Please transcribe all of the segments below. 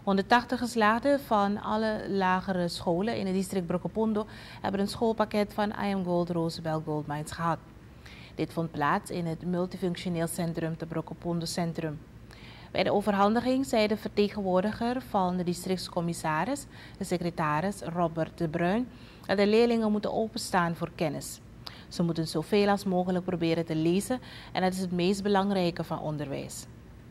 180 geslaagden van alle lagere scholen in het district Brokopondo hebben een schoolpakket van I Am Gold Rosebel Gold Mines gehad. Dit vond plaats in het multifunctioneel centrum te Brokopondo Centrum. Bij de overhandiging zei de vertegenwoordiger van de districtscommissaris, de secretaris Robert de Bruin, dat de leerlingen moeten openstaan voor kennis. Ze moeten zoveel als mogelijk proberen te lezen en dat is het meest belangrijke van onderwijs.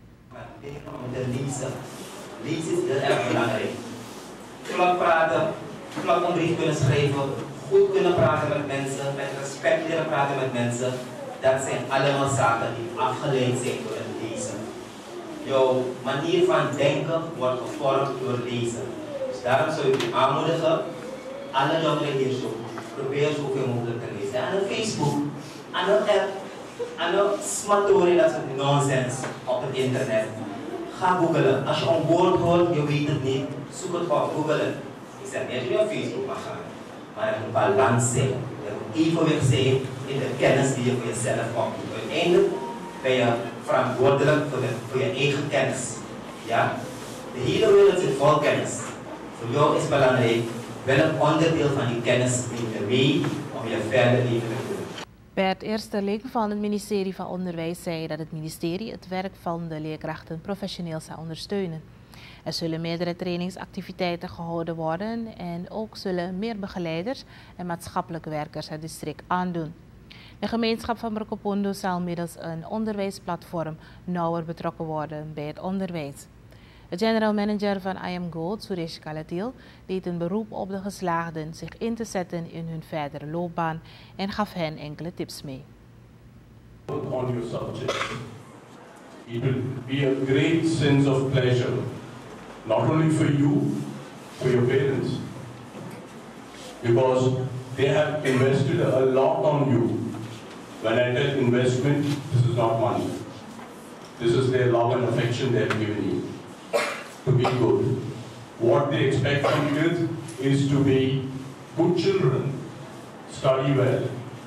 Lezen is heel erg belangrijk. Vlot praten, vlot een brief kunnen schrijven, goed kunnen praten met mensen, met respect leren praten met mensen. Dat zijn allemaal zaken die afgeleid zijn door het lezen. Jouw manier van denken wordt gevormd door lezen. Dus daarom zou ik u aanmoedigen, alle jongeren hier zo, probeer zoveel mogelijk te lezen. Aan de Facebook, aan de app, aan de smattoren, dat soort nonsens op het internet. Ga googlen. Als je een woord hoort, je weet het niet, zoek het op, googlen. Ik zeg niet dat je op Facebook mag gaan, maar er moet een balans zijn. Er moet evenwicht zijn in de kennis die je voor jezelf opdoet. Uiteindelijk ben je verantwoordelijk voor je eigen kennis. Ja? De hele wereld zit vol kennis. Voor jou is het belangrijk, welk onderdeel van die kennis neem je mee om je verder leven te doen. Bert Eersterling van het ministerie van Onderwijs zei dat het ministerie het werk van de leerkrachten professioneel zal ondersteunen. Er zullen meerdere trainingsactiviteiten gehouden worden en ook zullen meer begeleiders en maatschappelijke werkers het district aandoen. De gemeenschap van Brokopondo zal middels een onderwijsplatform nauwer betrokken worden bij het onderwijs. De general manager van I Am Gold, Suresh Kalatil, deed een beroep op de geslaagden zich in te zetten in hun verdere loopbaan en gaf hen enkele tips mee. On your subject, it will be a great sense of pleasure, not only for you, for your parents, because they have invested a lot on you. When I tell investment, this is not money. This is their love and affection they have given you. To be good. What they expect from kids is to be good children, study well,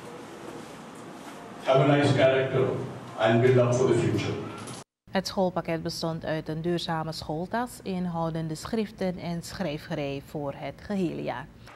have a nice character and build up for the future. Het schoolpakket bestond uit een duurzame schooltas, inhoudende schriften en schrijfgerei voor het gehele jaar.